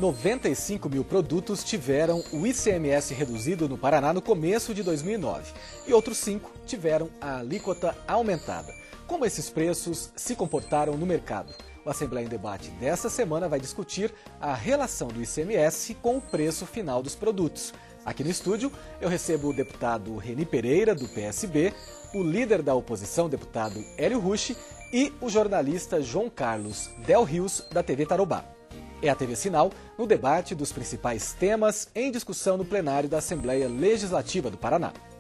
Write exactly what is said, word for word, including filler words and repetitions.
noventa e cinco mil produtos tiveram o I C M S reduzido no Paraná no começo de dois mil e nove e outros cinco tiveram a alíquota aumentada. Como esses preços se comportaram no mercado? O Assembleia em Debate dessa semana vai discutir a relação do I C M S com o preço final dos produtos. Aqui no estúdio eu recebo o deputado Reni Pereira, do P S B, o líder da oposição, deputado Hélio Rucci, e o jornalista João Carlos Del Rios, da T V Tarobá. É a T V Sinal no debate dos principais temas em discussão no plenário da Assembleia Legislativa do Paraná.